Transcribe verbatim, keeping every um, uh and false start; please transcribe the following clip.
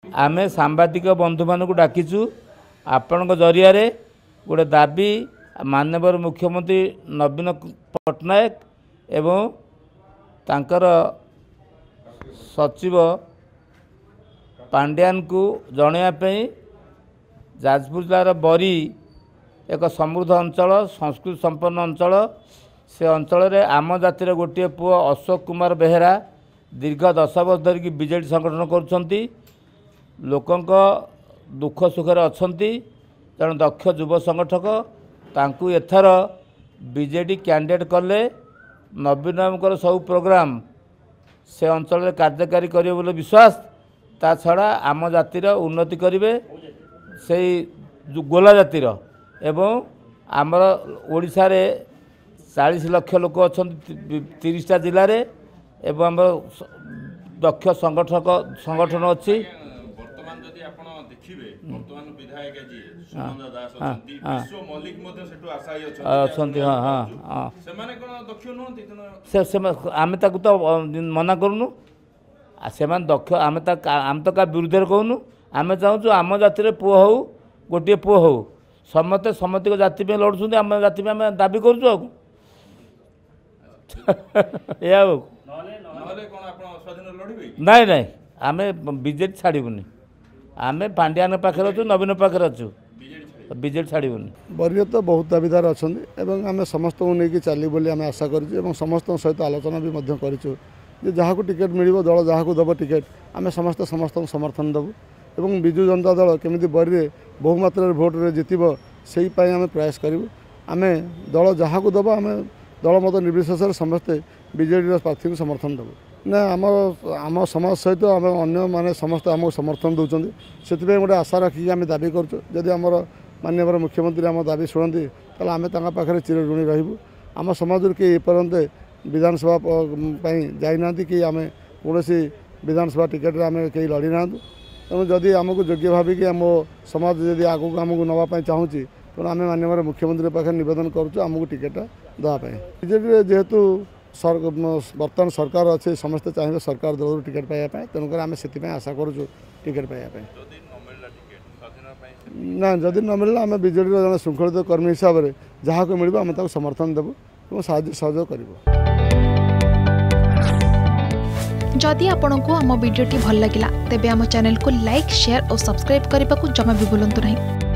आमे सांबादिक बंधु मानक डाकिचु आपण जरिया गोटे दाबी माननीय मुख्यमंत्री नवीन पट्टनायक एवं तांकर सचिव पांड्यान को जनवाई जाजपुर जिलार बरी एक समृद्ध अंचल संस्कृति संपन्न अंचल से अंचल रे आम जातिर गोटे पुओ अशोक कुमार बेहेरा दीर्घ दस वर्ष धरिकी बीजेडी संगठन करुँच लोकंक दुख सुखर अच्छी तेणु दक्ष युव संगठक तांकु एथर बीजेडी कैंडिडेट कले नवीन बाबूर सब प्रोग्राम से अंचल में कार्यकारी करेंगे बोले विश्वास ता छड़ा आम जातिर उन्नति करेंगे से गोला जातिर एवं आमर ओडिशा रे चालीस लाख लोक अच्छा तीसटा जिले में एवं आम दक्ष संगठक संगठन अच्छी आम तो मना करूँ से दक्ष आम आम तो क्या विरुद्ध कहूँ आम चाहूँ आम जाति पुओ हो गोटे पुओ हो समस्ते समस्त जाति लड़ुं आम जाति आम दाबी करूँ नाई नाई आम बीजेडी छाड़बूनी आम पांड्यान पाखे अच्छु नवीन पाखे अच्छु बीजेडी छाड़बूनी बरिय तो बहुत दाबीदार अच्छा आम समस्त को लेकिन चलू बोली आम आशा कर समस्त सहित आलोचना भी करूँ जहाँ को टिकेट मिल दल जहाँ को दब टिकेट आम समस्त समस्त समर्थन देवु एवं विजु जनता दल केमी बरी बहुमात्रा भोट्रे जितब से आम प्रयास करूँ आम दल जहाँ को दब आम दल मत निर्विशेष समस्ते बीजेडी प्रार्थी को समर्थन देवु ना आम आम समाज सहित आम अन्य माने समस्त आमको समर्थन दौरान से गोटे आशा रखिक आम दाबी करुँ आमर माननीय मुख्यमंत्री आम दाबी शुणती ताल आम पाखे चिरऋणी रहबू आम समाज कि एपर्यंत विधानसभा जाना कि आम कौन विधानसभा टिकेट आम कहीं लड़ी ना तेणु जदि आमको योग्य भाविक आम समाज जदि आगू आमको नापी चाहूँ तेणु आम माननीय मुख्यमंत्री पाखे निवेदन करुँ आमको टिकेट देवाई बीजेडी जेहेतु बर्तमान सरकार अच्छे समस्ते चाहिए सरकार दल टिकेट पाइबा तेणुक आम से आशा करूँ टिकेट पाइबा ना जदि न मिलला आम बीजेडी जन श्रृंखलित कर्मी हिसाब से जहाँ को मिल आम समर्थन देवु और सहयोग करूँ। जदि आपंक आम भिडी भल लगा तेब आम चैनल को लाइक शेयर और सब्सक्राइब करने को जमा भी भूलु नहीं।